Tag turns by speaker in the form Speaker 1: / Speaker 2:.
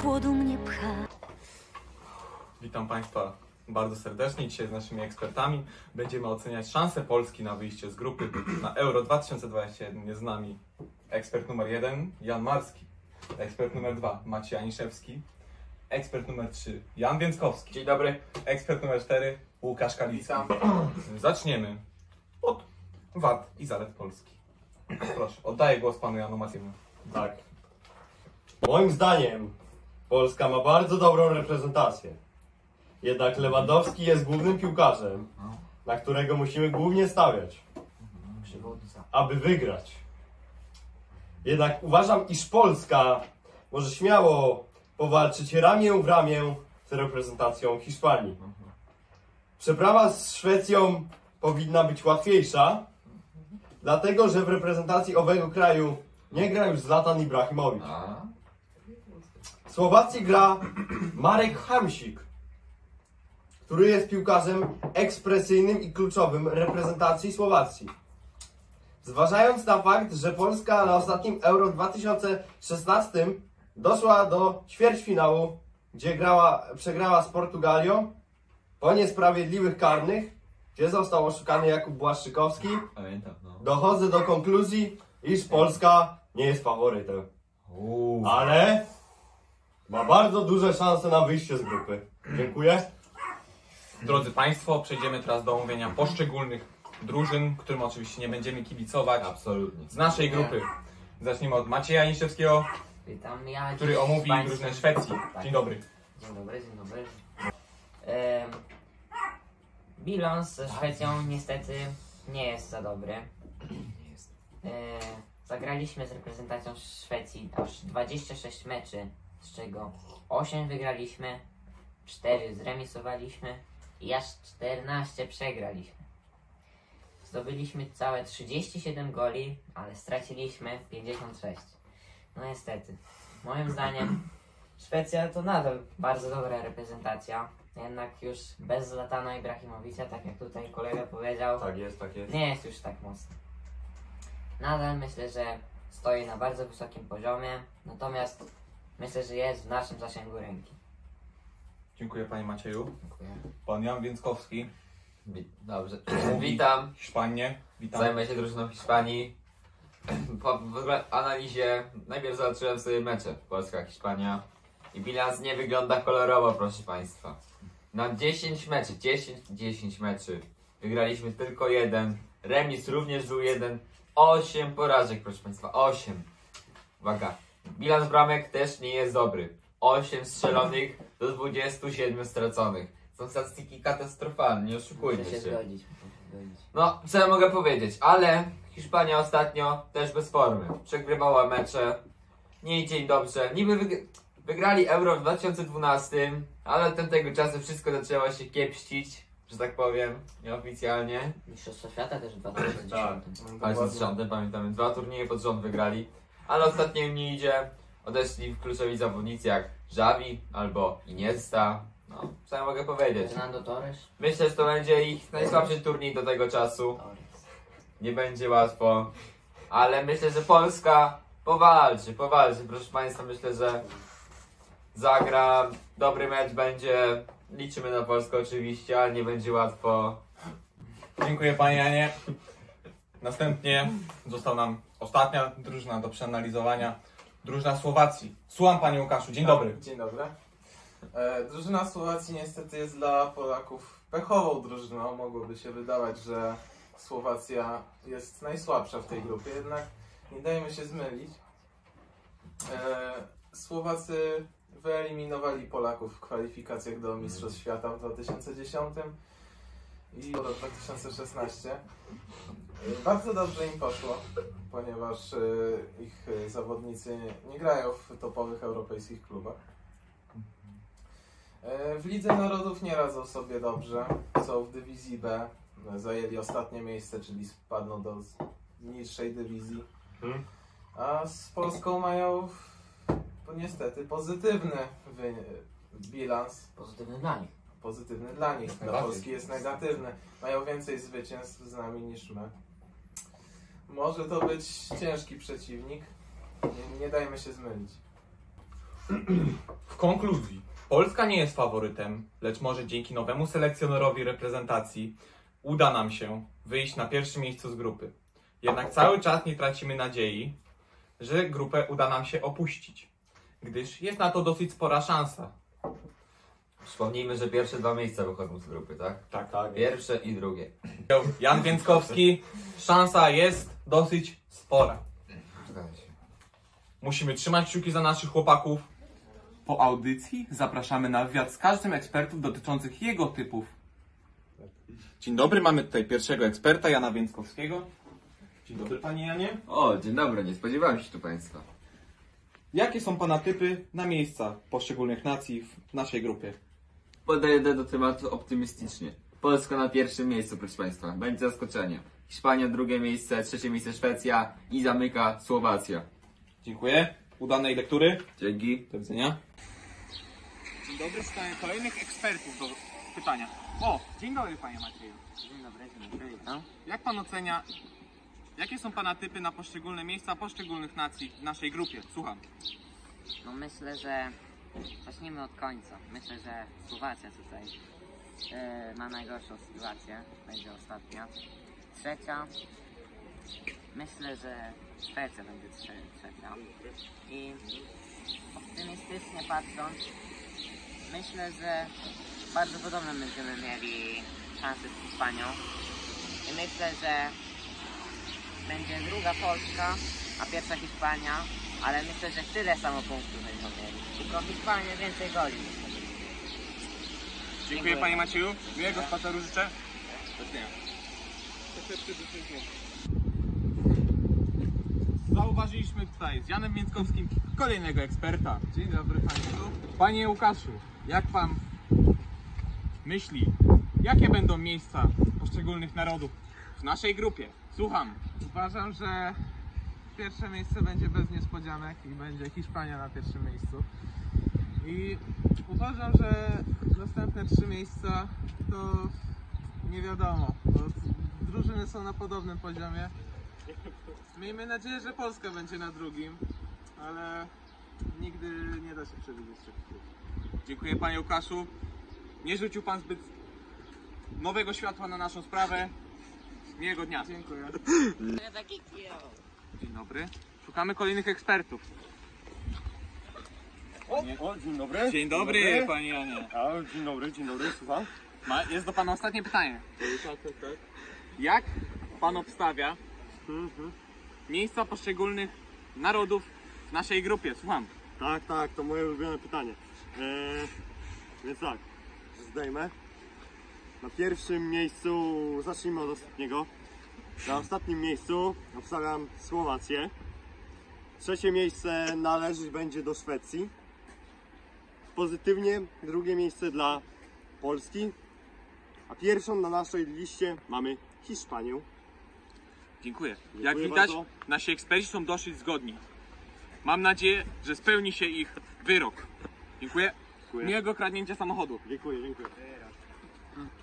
Speaker 1: chłodu mnie pcha.
Speaker 2: Witam Państwa bardzo serdecznie. Dzisiaj z naszymi ekspertami będziemy oceniać szanse Polski na wyjście z grupy na Euro 2021. Jest z nami ekspert numer 1 Jan Marski, ekspert numer 2 Maciej Aniszewski, ekspert numer 3 Jan Więckowski.
Speaker 3: Dzień dobry.
Speaker 2: Ekspert numer 4 Łukasz Kalicki. Zaczniemy od wad i zalet Polski. Proszę, oddaję głos panu Janu Matiemu.
Speaker 3: Tak. Moim zdaniem Polska ma bardzo dobrą reprezentację. Jednak Lewandowski jest głównym piłkarzem, na którego musimy głównie stawiać, aby wygrać. Jednak uważam, iż Polska może śmiało powalczyć ramię w ramię z reprezentacją Hiszpanii. Przeprawa z Szwecją powinna być łatwiejsza, dlatego że w reprezentacji owego kraju nie gra już Zlatan Ibrahimowicz. W Słowacji gra Marek Hamsik, który jest piłkarzem ekspresyjnym i kluczowym reprezentacji Słowacji. Zważając na fakt, że Polska na ostatnim Euro 2016 doszła do ćwierćfinału, gdzie przegrała z Portugalią po niesprawiedliwych karnych, gdzie został oszukany Jakub Błaszczykowski, dochodzę do konkluzji, iż Polska nie jest faworytem. Ale ma bardzo duże szanse na wyjście z grupy. Dziękuję.
Speaker 2: Drodzy Państwo, przejdziemy teraz do omówienia poszczególnych drużyn, którym oczywiście nie będziemy kibicować.
Speaker 3: Absolutnie.
Speaker 2: Z naszej grupy. Zacznijmy od Macieja Aniszewskiego,
Speaker 4: Witam, ja
Speaker 2: który omówi
Speaker 4: Państwa-
Speaker 2: drużynę Szwecji.
Speaker 4: Tak.
Speaker 2: Dzień dobry.
Speaker 4: Dzień dobry, dzień dobry. Bilans ze Szwecją niestety nie jest za dobry. Zagraliśmy z reprezentacją Szwecji aż 26 meczy, z czego 8 wygraliśmy, 4 zremisowaliśmy i aż 14 przegraliśmy. Zdobyliśmy całe 37 goli, ale straciliśmy 56. No niestety. Moim zdaniem Szwecja to nadal bardzo dobra reprezentacja, jednak już bez Zlatana Ibrahimowicza, tak jak tutaj kolega powiedział,
Speaker 3: Tak jest, tak jest.
Speaker 4: nie jest już tak mocno. Nadal myślę, że stoi na bardzo wysokim poziomie, natomiast myślę, że jest w naszym zasięgu ręki.
Speaker 2: Dziękuję Panie Macieju.
Speaker 4: Dziękuję.
Speaker 2: Pan Jan Więckowski,
Speaker 5: Dobrze.
Speaker 2: mówi
Speaker 5: Witam.
Speaker 2: Hiszpanię. Witam.
Speaker 5: Zajmę się drużyną Hiszpanii. Po analizie najpierw zobaczyłem sobie mecze Polska-Hiszpania i bilans nie wygląda kolorowo, proszę Państwa. Na 10 meczy, 10 meczy wygraliśmy tylko 1, remis również był 1, 8 porażek, proszę Państwa, 8. Uwaga, bilans bramek też nie jest dobry. 8 strzelonych do 27 straconych. Są statystyki katastrofalne, nie oszukujmy
Speaker 4: Muszę się
Speaker 5: się.
Speaker 4: zgodzić.
Speaker 5: No, co ja mogę powiedzieć, ale Hiszpania ostatnio też bez formy. Przegrywała mecze, nie idzie im dobrze. Niby wygrali Euro w 2012, ale od tamtego czasu wszystko zaczęło się kiepścić, że tak powiem, nieoficjalnie.
Speaker 4: Mistrzostwa Świata też w 2010.
Speaker 5: Ale z rządem, pamiętamy, 2 turnieje pod rząd wygrali, ale ostatnio im nie idzie. Odeszli kluczowi zawodnicy jak Xavi albo Iniesta. No, co ja mogę powiedzieć.
Speaker 4: Fernando Torres.
Speaker 5: Myślę, że to będzie ich najsłabszy turniej do tego czasu. Nie będzie łatwo, ale myślę, że Polska powalczy, proszę Państwa, myślę, że zagra, dobry mecz będzie, liczymy na Polskę oczywiście, ale nie będzie łatwo.
Speaker 2: Dziękuję Panie Janie. Następnie została nam ostatnia drużyna do przeanalizowania. Drużyna Słowacji. Słucham Panie Łukaszu. Dzień dobry.
Speaker 6: Dzień dobry. Drużyna Słowacji niestety jest dla Polaków pechową drużyną. Mogłoby się wydawać, że Słowacja jest najsłabsza w tej grupie, jednak nie dajmy się zmylić. Słowacy wyeliminowali Polaków w kwalifikacjach do Mistrzostw Świata w 2010 i do 2016. Bardzo dobrze im poszło, ponieważ ich zawodnicy nie grają w topowych europejskich klubach. W Lidze Narodów nie radzą sobie dobrze, są w dywizji B, zajęli ostatnie miejsce, czyli spadną do niższej dywizji. A z Polską mają niestety pozytywny bilans.
Speaker 4: Pozytywny dla nich.
Speaker 6: Pozytywny dla nich, dla Polski jest negatywny. Mają więcej zwycięstw z nami niż my. Może to być ciężki przeciwnik, nie dajmy się zmylić.
Speaker 2: W konkluzji, Polska nie jest faworytem, lecz może dzięki nowemu selekcjonerowi reprezentacji uda nam się wyjść na pierwszym miejscu z grupy. Jednak cały czas nie tracimy nadziei, że grupę uda nam się opuścić, gdyż jest na to dosyć spora szansa.
Speaker 5: Przypomnijmy, że pierwsze 2 miejsca wychodzą z grupy, tak?
Speaker 2: Tak.
Speaker 3: Tak,
Speaker 5: Pierwsze i drugie.
Speaker 2: Jan Więckowski, szansa jest dosyć spora.
Speaker 5: Zgadza się.
Speaker 2: Musimy trzymać kciuki za naszych chłopaków. Po audycji zapraszamy na wywiad z każdym ekspertów dotyczących jego typów. Dzień dobry, mamy tutaj pierwszego eksperta, Jana Więckowskiego. Dzień dobry, panie Janie.
Speaker 5: O, dzień dobry, nie spodziewałem się tu państwa.
Speaker 2: Jakie są pana typy na miejsca poszczególnych nacji w naszej grupie?
Speaker 5: Podejdę do tematu optymistycznie. Polska na pierwszym miejscu, proszę państwa. Będzie zaskoczenie. Hiszpania drugie miejsce, trzecie miejsce Szwecja i zamyka Słowacja.
Speaker 2: Dziękuję. Udanej lektury.
Speaker 5: Dzięki.
Speaker 2: Do widzenia. Dzień dobry, szukamy kolejnych ekspertów do pytania. O, dzień dobry, panie Macieju.
Speaker 4: Dzień dobry, witam.
Speaker 2: Jak pan ocenia, jakie są pana typy na poszczególne miejsca poszczególnych nacji w naszej grupie? Słucham.
Speaker 4: No myślę, że zacznijmy od końca. Myślę, że Słowacja tutaj ma najgorszą sytuację. Będzie ostatnia. Trzecia. Myślę, że Szwecja będzie trzecia. I optymistycznie patrząc, myślę, że bardzo podobno będziemy mieli szansę z Hiszpanią. I myślę, że będzie druga Polska, a pierwsza Hiszpania, ale myślę, że tyle samo punktów będą mieli. Tylko Hiszpania więcej goli.
Speaker 2: Dziękuję, panie Macieju. Miłego spaceru życzę. Zauważyliśmy tutaj z Janem Więckowskim kolejnego eksperta.
Speaker 6: Dzień dobry Państwu.
Speaker 2: Panie Łukaszu, jak pan myśli, jakie będą miejsca poszczególnych narodów w naszej grupie? Słucham.
Speaker 6: Uważam, że pierwsze miejsce będzie bez niespodzianek i będzie Hiszpania na pierwszym miejscu. I uważam, że następne 3 miejsca to nie wiadomo, bo drużyny są na podobnym poziomie. Miejmy nadzieję, że Polska będzie na drugim, ale nigdy nie da się przewidzieć czegoś.
Speaker 2: Dziękuję, panie Łukaszu. Nie rzucił pan zbyt nowego światła na naszą sprawę. Miłego dnia.
Speaker 6: Dziękuję.
Speaker 2: Dzień dobry. Szukamy kolejnych ekspertów.
Speaker 3: O, dzień dobry.
Speaker 2: Dzień dobry, panie Janie.
Speaker 3: Dzień dobry, słucham.
Speaker 2: Jest do pana ostatnie pytanie.
Speaker 3: Tak.
Speaker 2: Jak pan obstawia miejsca poszczególnych narodów w naszej grupie? Słucham.
Speaker 3: Tak, to moje ulubione pytanie. Więc tak, zdejmę. Na pierwszym miejscu, zacznijmy od ostatniego. Na ostatnim miejscu obstawiam Słowację. Trzecie miejsce należeć będzie do Szwecji. Pozytywnie drugie miejsce dla Polski. A pierwszą na naszej liście mamy Hiszpanię.
Speaker 2: Dziękuję. Jak
Speaker 3: Dziękuję
Speaker 2: widać,
Speaker 3: bardzo.
Speaker 2: nasi eksperci są dosyć zgodni. Mam nadzieję, że spełni się ich wyrok. Dziękuję.
Speaker 3: Dziękuję.
Speaker 2: Miłego kradnięcia samochodu.
Speaker 3: Dziękuję.